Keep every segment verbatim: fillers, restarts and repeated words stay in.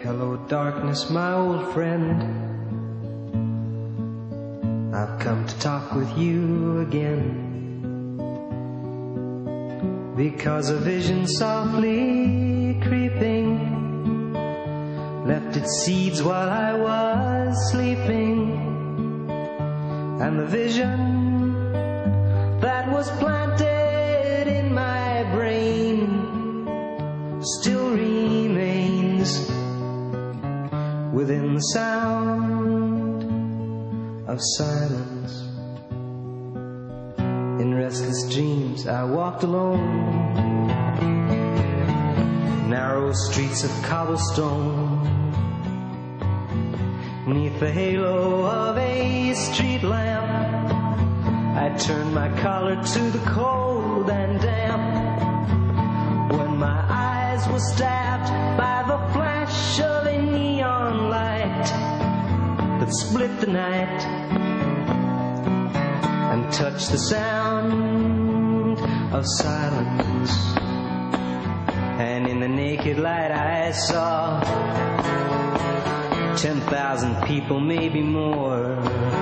Hello darkness, my old friend. I've come to talk with you again, because a vision softly creeping left its seeds while I was sleeping. And the vision that was planted in my brain still remains within the sound of silence. In restless dreams I walked alone, narrow streets of cobblestone, neath the halo of a street lamp. I turned my collar to the cold and damp, when my eyes were stabbed by the flash of a neon light that split the night and touched the sound of silence. And in the naked light I saw ten thousand people, maybe more.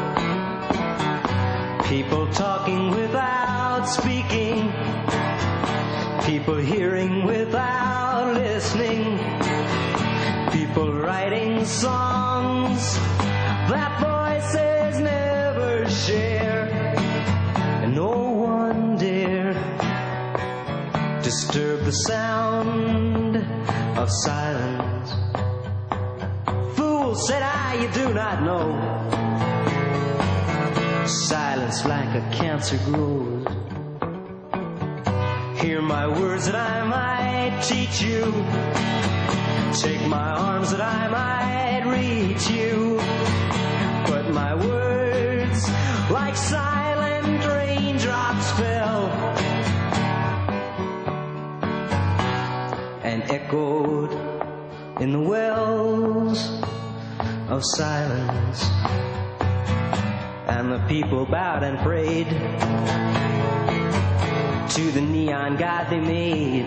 People talking without speaking, people hearing without listening, people writing songs that voices never share, and no one dare disturb the sound of silence. Fool, said I, you do not know, silence like a cancer grows. Hear my words that I might teach you, take my arms that I might reach you, but my words like silent raindrops fell and echoed in the wells of silence. And the people bowed and prayed to the neon god they made,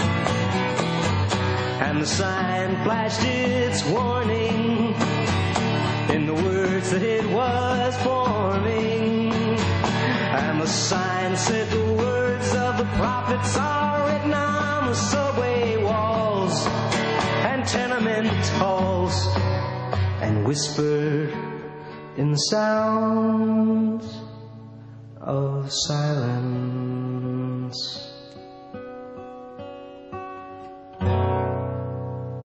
and the sign flashed its warning in the words that it was forming. And the sign said the words of the prophets are written on the subway walls and tenement halls, and whispered in the sounds of silence.